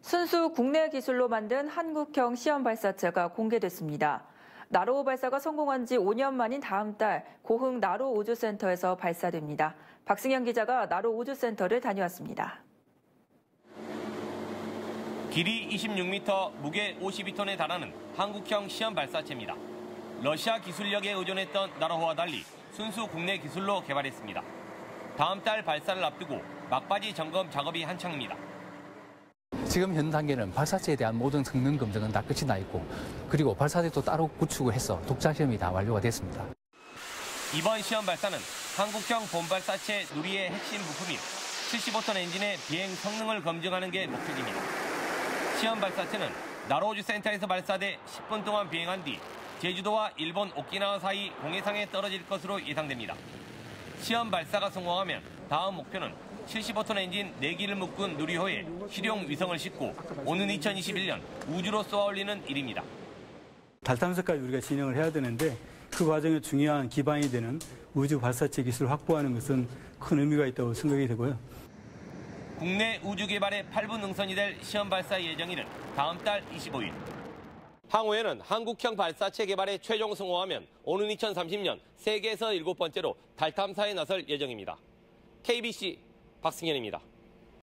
순수 국내 기술로 만든 한국형 시험 발사체가 공개됐습니다. 나로 발사가 성공한 지 5년 만인 다음 달 고흥 나로 우주센터에서 발사됩니다. 박승현 기자가 나로 우주센터를 다녀왔습니다. 길이 26m, 무게 52톤에 달하는 한국형 시험 발사체입니다. 러시아 기술력에 의존했던 나로호와 달리 순수 국내 기술로 개발했습니다. 다음 달 발사를 앞두고 막바지 점검 작업이 한창입니다. 지금 현 단계는 발사체에 대한 모든 성능 검증은 다 끝이 나 있고, 그리고 발사대도 따로 구축을 해서 독자 시험이 다 완료가 됐습니다. 이번 시험 발사는 한국형 본발사체 누리의 핵심 부품인 75톤 엔진의 비행 성능을 검증하는 게 목적입니다. 시험 발사체는 나로우주 센터에서 발사돼 10분 동안 비행한 뒤 제주도와 일본 오키나와 사이 공해상에 떨어질 것으로 예상됩니다. 시험 발사가 성공하면 다음 목표는 75톤 엔진 4기를 묶은 누리호에 실용 위성을 싣고 오는 2021년 우주로 쏘아 올리는 일입니다. 달 탐사까지 우리가 진행을 해야 되는데 그 과정에 중요한 기반이 되는 우주 발사체 기술을 확보하는 것은 큰 의미가 있다고 생각이 되고요. 국내 우주 개발의 8분 능선이 될 시험 발사 예정일은 다음 달 25일. 향후에는 한국형 발사체 개발에 최종 성공하면 오는 2030년 세계에서 7번째로 달 탐사에 나설 예정입니다. KBC 박승현입니다.